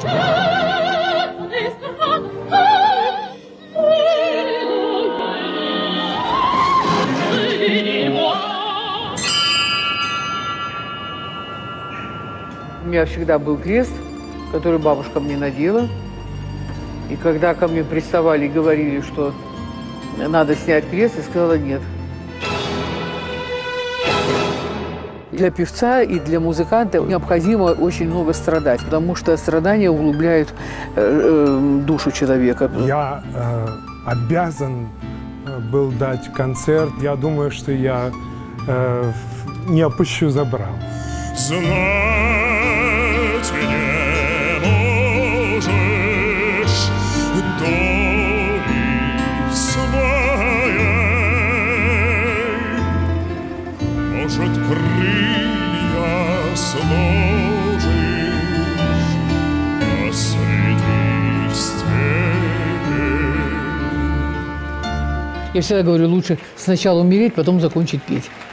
У меня всегда был крест, который бабушка мне надела. И когда ко мне приставали и говорили, что надо снять крест, я сказала нет. Для певца и для музыканта необходимо очень много страдать, потому что страдания углубляют душу человека. Я обязан был дать концерт. Я думаю, что я не опущу забрал. Знать не можешь доли своей. Может, крылья сложишь посреди степи. Я всегда говорю, лучше сначала умереть, потом закончить петь.